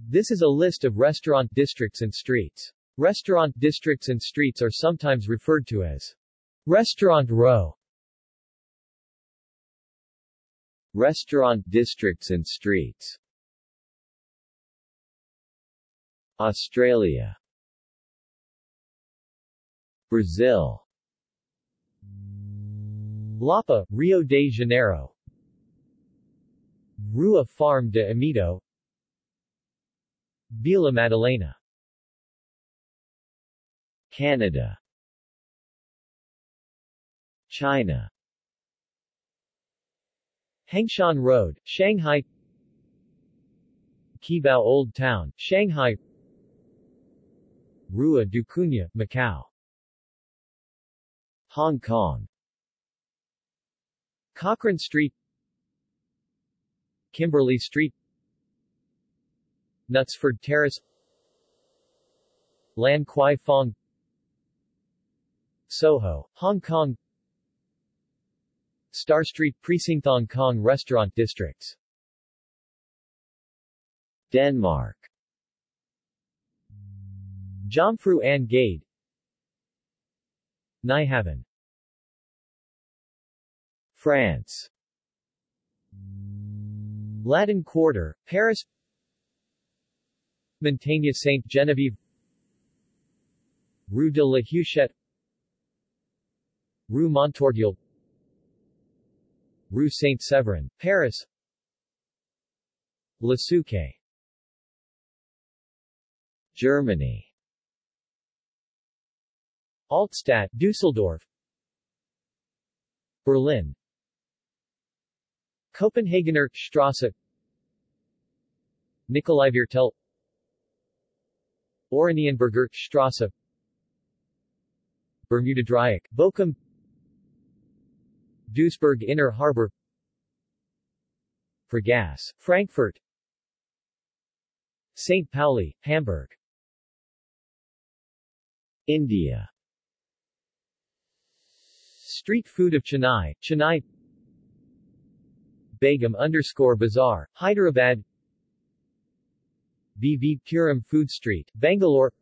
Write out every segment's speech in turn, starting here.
This is a list of restaurant districts and streets. Restaurant districts and streets are sometimes referred to as restaurant row. Restaurant districts and streets. Australia, Brazil, Lapa, Rio de Janeiro, Rua Farm de Amido, Vila Madalena. Canada, China, Hengshan Road, Shanghai, Qibao Old Town, Shanghai, Rua du Cunha, Macau. Hong Kong, Cochrane Street, Kimberley Street, Knutsford Terrace, Lan Kwai Fong, Soho, Hong Kong, Star Street Precinct. Hong Kong restaurant districts. Denmark, Jomfru An Gade, Nyhavn. France, Latin Quarter, Paris, Montagne Sainte-Geneviève, Rue de la Huchette, Rue Montorgueil, Rue Saint-Séverin, Paris, Le Souquet. Germany, Altstadt, Düsseldorf, Berlin, Copenhagener Strasse, Nikolaiviertel, Oranienburger Strasse, Bermuda Dreieck, Bochum, Duisburg Inner Harbor, Fregasse, Frankfurt, St. Pauli, Hamburg. India, Street food of Chennai, Chennai, Begum_Bazaar, Hyderabad, BV Puram Food Street, Bangalore,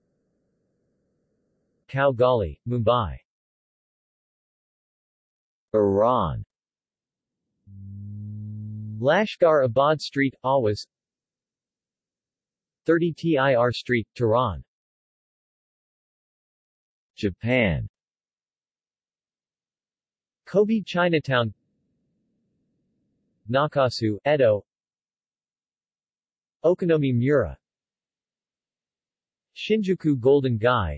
Cow Gali, Mumbai. Iran, Lashkar Abad Street, Awaz, 30 Tir Street, Tehran. Japan, Kobe Chinatown, Nakasu, Edo, Okonomi Mura, Shinjuku Golden Gai,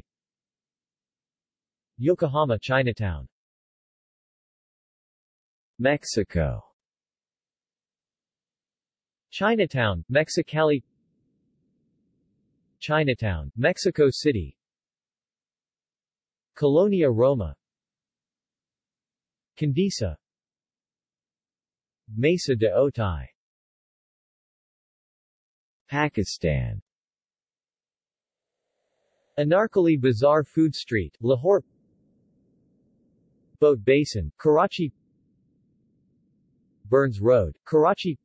Yokohama Chinatown. Mexico, Chinatown, Mexicali, Chinatown, Mexico City, Colonia Roma, Condesa, Mesa de Otay. Pakistan, Anarkali Bazaar Food Street, Lahore, Boat Basin, Karachi, Burns Road, Karachi,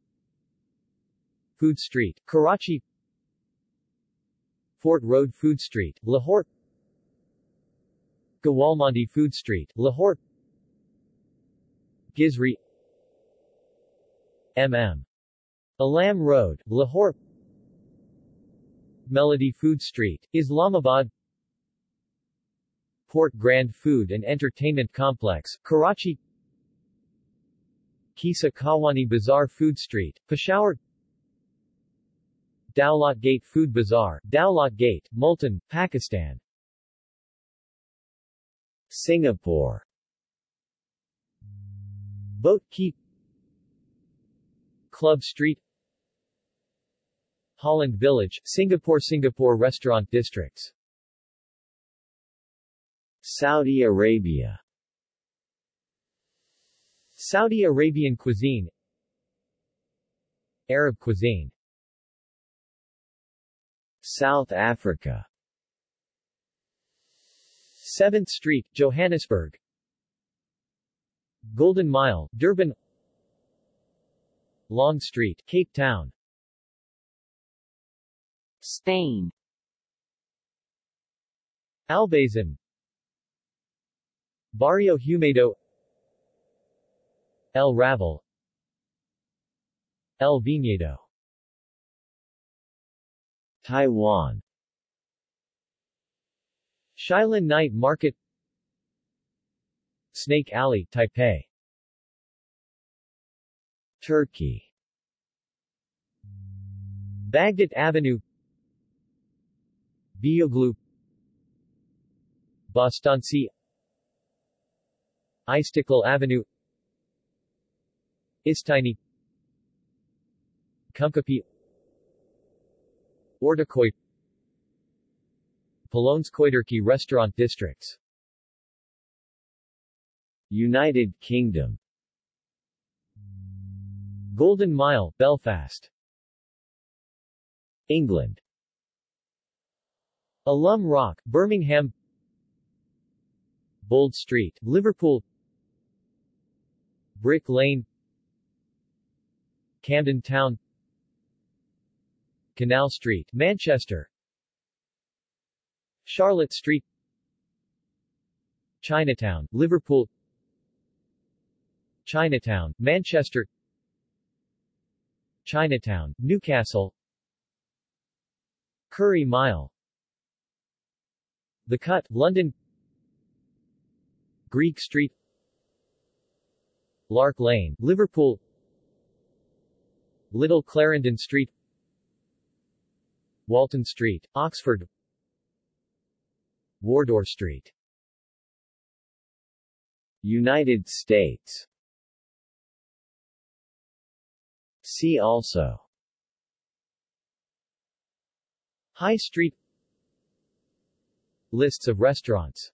Food Street, Karachi, Fort Road Food Street, Lahore, Gawalmandi Food Street, Lahore, Gizri, Alam Road, Lahore, Melody Food Street, Islamabad, Port Grand Food and Entertainment Complex, Karachi, Kisa Kawani Bazaar Food Street, Peshawar, Dowlat Gate Food Bazaar, Dowlat Gate, Multan, Pakistan. Singapore, Boat Quay, Club Street, Holland Village, Singapore. Singapore restaurant districts. Saudi Arabia, Saudi Arabian cuisine, Arab cuisine. South Africa, 7th Street, Johannesburg, Golden Mile, Durban, Long Street, Cape Town, Spain. Albazan, Barrio Húmedo, El Raval, El Viñedo. Taiwan. Shilin Night Market, Snake Alley, Taipei. Turkey. Baghdad Avenue, Beyoğlu, Bostanci, İstiklal Avenue, İstini, Kumkapi, Ortaköy, Polonskoydurki restaurant districts. United Kingdom. Golden Mile, Belfast. England. Alum Rock, Birmingham. Bold Street, Liverpool. Brick Lane, Camden Town. Canal Street, Manchester. Charlotte Street, Chinatown, Liverpool. Chinatown, Manchester. Chinatown, Newcastle. Curry Mile, The Cut, London. Greek Street, Lark Lane, Liverpool. Little Clarendon Street, Walton Street, Oxford. Wardour Street. United States. See also: High Street. Lists of restaurants.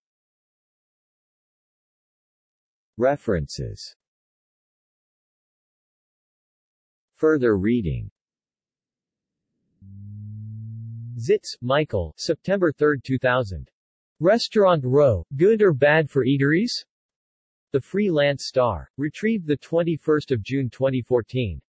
References. Further reading. Zitz, Michael, September 3, 2000. Restaurant Row, Good or Bad for Eateries? The Free Lance Star. Retrieved 21 June 2014.